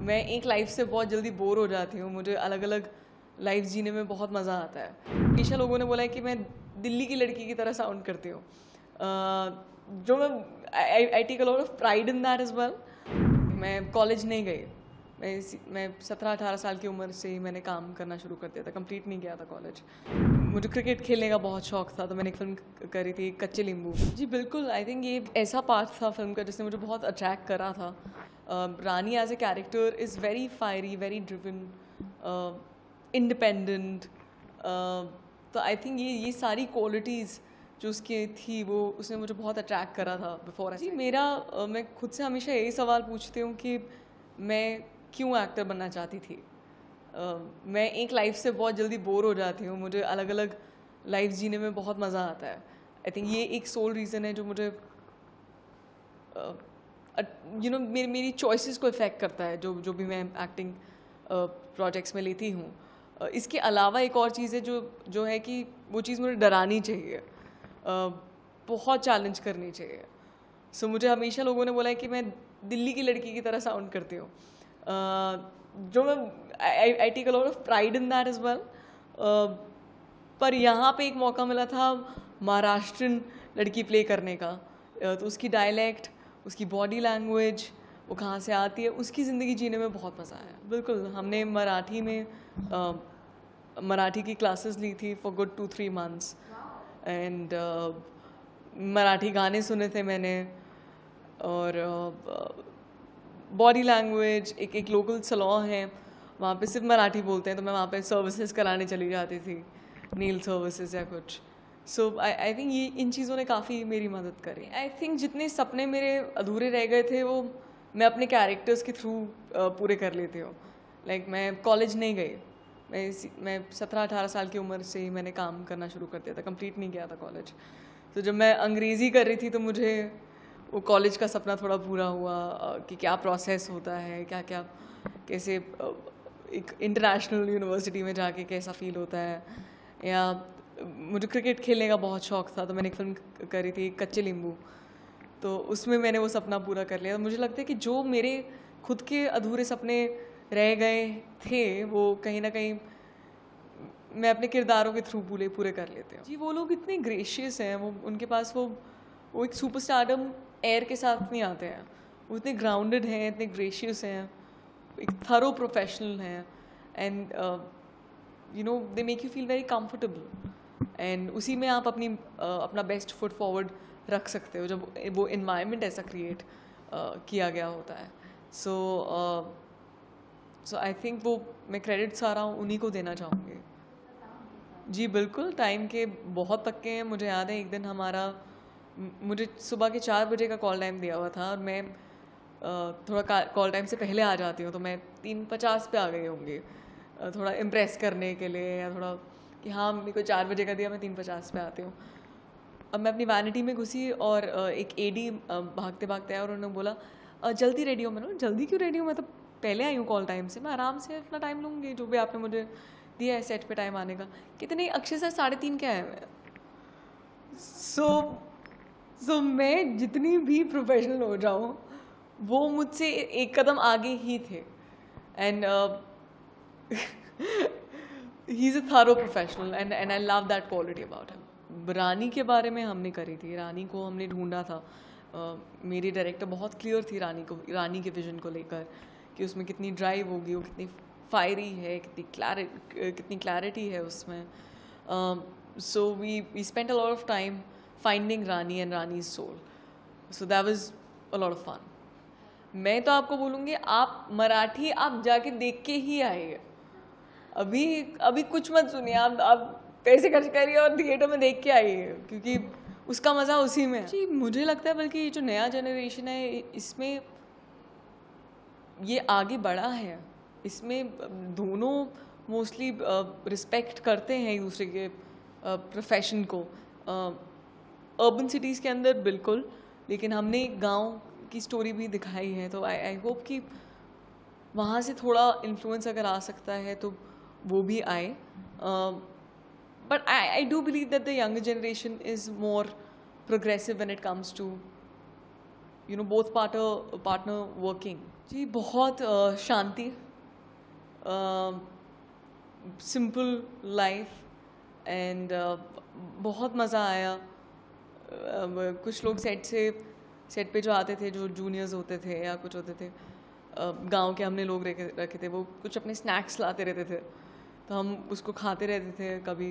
मैं एक लाइफ से बहुत जल्दी बोर हो जाती हूँ। मुझे अलग अलग लाइफ जीने में बहुत मज़ा आता है। हमेशा लोगों ने बोला है कि मैं दिल्ली की लड़की की तरह साउंड करती हूँ, जो मैं I take a lot of pride in that as well. मैं कॉलेज नहीं गई। मैं 17-18 साल की उम्र से ही मैंने काम करना शुरू कर दिया था। कंप्लीट नहीं किया था कॉलेज। मुझे क्रिकेट खेलने का बहुत शौक था, तो मैंने एक फिल्म करी थी कच्चे नींबू। जी बिल्कुल, आई थिंक ये ऐसा पार्ट था फिल्म का जिसने मुझे बहुत अट्रैक्ट करा था। Rani as a character is very fiery, very driven, independent. तो आई थिंक ये सारी क्वालिटीज़ जो उसकी थी वो उसने मुझे बहुत अट्रैक्ट करा था बिफोर। जी मेरा मैं खुद से हमेशा यही सवाल पूछती हूँ कि मैं क्यों एक्टर बनना चाहती थी। मैं एक लाइफ से बहुत जल्दी बोर हो जाती हूँ। मुझे अलग अलग लाइफ जीने में बहुत मज़ा आता है। आई थिंक ये एक सोल रीज़न है जो मुझे मेरी चॉइसेस को इफ़ेक्ट करता है, जो भी मैं एक्टिंग प्रोजेक्ट्स में लेती हूँ। इसके अलावा एक और चीज़ है जो है कि वो चीज़ मुझे डरानी चाहिए, बहुत चैलेंज करनी चाहिए। सो मुझे हमेशा लोगों ने बोला है कि मैं दिल्ली की लड़की की तरह साउंड करती हूँ, जो मैं I take a lot of pride in that as well. पर यहाँ पे एक मौका मिला था महाराष्ट्रन लड़की प्ले करने का, तो उसकी डायलेक्ट, उसकी बॉडी लैंग्वेज, वो कहाँ से आती है, उसकी ज़िंदगी जीने में बहुत मज़ा आया। बिल्कुल, हमने मराठी में मराठी की क्लासेस ली थी for good 2-3 months and Marathi गाने सुने थे मैंने। और बॉडी लैंग्वेज, एक लोकल सलॉन है वहाँ पे सिर्फ मराठी बोलते हैं, तो मैं वहाँ पे सर्विसेज कराने चली जाती थी, नील सर्विसेज या कुछ। सो आई थिंक ये इन चीज़ों ने काफ़ी मेरी मदद करी। आई थिंक जितने सपने मेरे अधूरे रह गए थे वो मैं अपने कैरेक्टर्स के थ्रू पूरे कर लेती हूँ। लाइक मैं कॉलेज नहीं गई। मैं 17-18 साल की उम्र से ही मैंने काम करना शुरू कर दिया था। कंप्लीट नहीं किया था कॉलेज। तो जब मैं अंग्रेज़ी कर रही थी तो मुझे वो कॉलेज का सपना थोड़ा पूरा हुआ, कि क्या प्रोसेस होता है, क्या क्या कैसे एक इंटरनेशनल यूनिवर्सिटी में जाके कैसा फ़ील होता है। या मुझे क्रिकेट खेलने का बहुत शौक था, तो मैंने एक फिल्म करी थी कच्चे नींबू, तो उसमें मैंने वो सपना पूरा कर लिया। मुझे लगता है कि जो मेरे खुद के अधूरे सपने रह गए थे वो कहीं ना कहीं मैं अपने किरदारों के थ्रू पूरे कर लेते हैं। जी वो लोग इतने ग्रेशियस हैं, वो उनके पास वो एक सुपरस्टारडम एयर के साथ नहीं आते हैं। वो इतने ग्राउंडेड हैं, इतने ग्रेशियस हैं, एक थरो प्रोफेशनल हैं, and they make you feel very comfortable. And उसी में आप अपना बेस्ट फुट फॉरवर्ड रख सकते हो जब वो इन्वायरमेंट ऐसा क्रिएट किया गया होता है। सो आई थिंक वो मैं क्रेडिट सारा उन्हीं को देना चाहूँगी। जी बिल्कुल, टाइम के बहुत पक्के हैं। मुझे याद है एक दिन मुझे सुबह के 4 बजे का कॉल टाइम दिया हुआ था और मैं थोड़ा कॉल टाइम से पहले आ जाती हूँ, तो मैं 3:50 पे आ गई होंगी, थोड़ा इम्प्रेस करने के लिए, या थोड़ा कि हाँ मेरे को 4 बजे का दिया, मैं 3:50 पे आती हूँ। अब मैं अपनी वैनिटी में घुसी और एक एडी भागते भागते आया और उन्होंने बोला जल्दी रेडी हो। मैंने जल्दी क्यों रेडी हूँ, मैं तो पहले आई हूँ कॉल टाइम से, मैं आराम से अपना टाइम लूँगी, जो भी आपने मुझे दिया है सेट पे टाइम आने का। कितने अक्षय सर 3:30 क्या है मैं। सो मैं जितनी भी प्रोफेशनल हो जाऊँ वो मुझसे एक कदम आगे ही थे। And he is a thorough professional and I love that quality about him. Rani के बारे में हमने करी थी, रानी को हमने ढूंढा था। मेरी डायरेक्टर बहुत क्लियर थी रानी के विजन को लेकर, कि उसमें कितनी ड्राइव होगी, वो कितनी फायरी है, कितनी क्लैरिटी है उसमें। So we spent a lot of time finding Rani and Rani's soul. So that was a lot of fun. मैं तो आपको बोलूँगी आप मराठी आप जाके देख के ही आइए। अभी कुछ मत सुनिए, आप पैसे खर्च करिए और थिएटर में देख के आइए, क्योंकि उसका मज़ा उसी में है। जी मुझे लगता है बल्कि ये जो नया जनरेशन है इसमें ये आगे बढ़ा है। इसमें दोनों मोस्टली रिस्पेक्ट करते हैं एक दूसरे के प्रोफेशन को। अर्बन सिटीज़ के अंदर बिल्कुल, लेकिन हमने गांव की स्टोरी भी दिखाई है, तो आई होप कि वहाँ से थोड़ा इन्फ्लुएंस अगर आ सकता है तो वो भी आए। But I do believe that the younger generation is more progressive when it comes to you know both partner working. जी बहुत शांति, सिंपल लाइफ एंड बहुत मज़ा आया। कुछ लोग सेट पे जो आते थे, जो जूनियर्स होते थे या कुछ होते थे, गांव के हमने लोग रखे थे, वो कुछ अपने स्नैक्स लाते रहते थे, तो हम उसको खाते रहते थे कभी।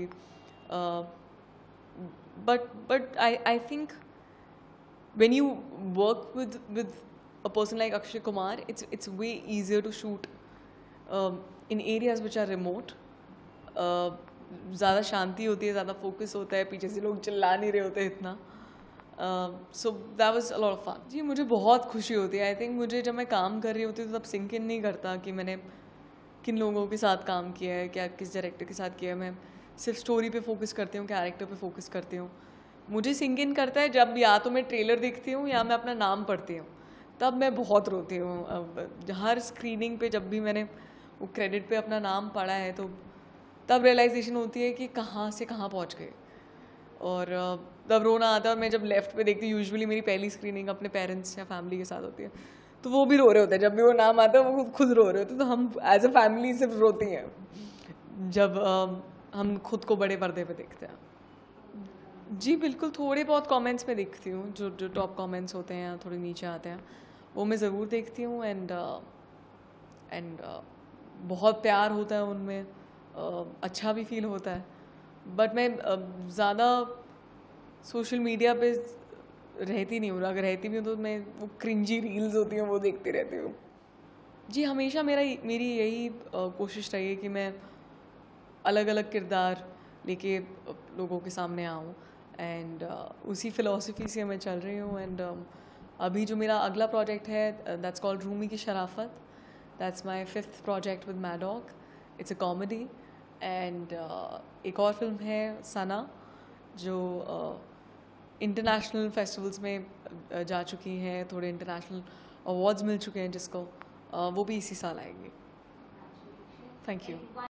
But I think when you work with a person like Akshay Kumar, it's way easier to shoot in areas which are remote. ज़्यादा शांति होती है, ज़्यादा फोकस होता है, पीछे से लोग चिल्ला नहीं रहे होते इतना। So that was a lot of fun. जी मुझे बहुत खुशी होती है। आई थिंक मुझे जब मैं काम कर रही होती हूँ तो तब सिंक इन नहीं करता कि मैंने किन लोगों के साथ काम किया है, क्या किस डायरेक्टर के साथ किया है। मैं सिर्फ स्टोरी पे फोकस करती हूँ, कैरेक्टर पे फोकस करती हूँ। मुझे सिंक इन करता है जब या तो मैं ट्रेलर देखती हूँ या मैं अपना नाम पढ़ती हूँ, तब मैं बहुत रोती हूँ। हर स्क्रीनिंग पे जब भी मैंने वो क्रेडिट पे अपना नाम पढ़ा है तो तब रियलाइजेशन होती है कि कहाँ से कहाँ पहुँच गए, और तब रोना आता है। और मैं जब लेफ्ट पे देखती हूँ, यूजुअली मेरी पहली स्क्रीनिंग अपने पेरेंट्स या फैमिली के साथ होती है, तो वो भी रो रहे होते हैं। जब भी वो नाम आता है वो खुद रो रहे होते हैं, तो हम एज अ फैमिली सिर्फ रोती हैं जब हम खुद को बड़े पर्दे पे देखते हैं। जी बिल्कुल, थोड़े बहुत कमेंट्स में देखती हूँ, जो टॉप कमेंट्स होते हैं या थोड़े नीचे आते हैं, वो मैं ज़रूर देखती हूँ। एंड बहुत प्यार होता है उनमें, अच्छा भी फील होता है। बट मैं ज़्यादा सोशल मीडिया पे रहती नहीं हूँ। अगर रहती भी हूँ तो मैं वो क्रिंजी रील्स होती हैं वो देखती रहती हूँ। जी हमेशा मेरी यही कोशिश रही है कि मैं अलग अलग किरदार लेके लोगों के सामने आऊँ, एंड उसी फिलॉसफी से मैं चल रही हूँ। एंड अभी जो मेरा अगला प्रोजेक्ट है, that's called Rumi ki Sharafat. That's my 5th project with Maddock. It's a comedy. And एक और फिल्म है सना, जो इंटरनेशनल फेस्टिवल्स में जा चुकी हैं, थोड़े इंटरनेशनल अवार्ड्स मिल चुके हैं जिसको, वो भी इसी साल आएंगे। Thank you.